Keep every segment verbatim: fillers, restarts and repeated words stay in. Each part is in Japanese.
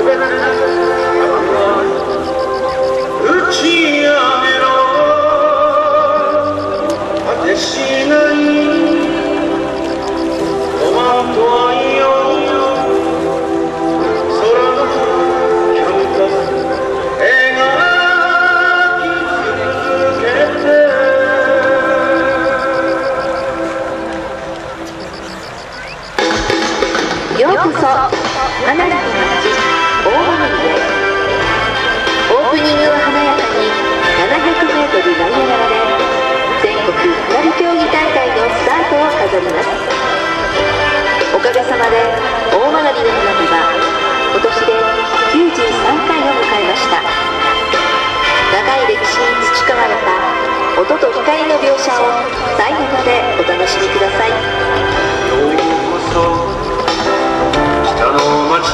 ようこそ花火の街大曲へ。オープニングは華やかにななひゃくメートルナイアガラで全国花火競技大会のスタートを飾ります。おかげさまで大曲の花火は今年できゅうじゅうさんかいを迎えました。長い歴史に培われた音と光の描写を最後までお楽しみください。 ようこそ北の町、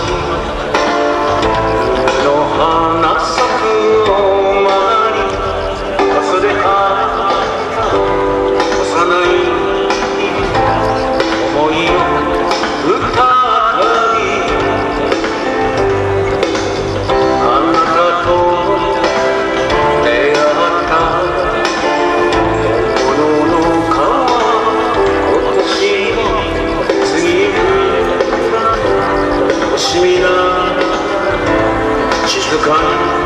冬の花咲くおまわり、忘れた幼い思いを歌い、あなたと出会った本物の川、今年も過ぎる惜しみな静かに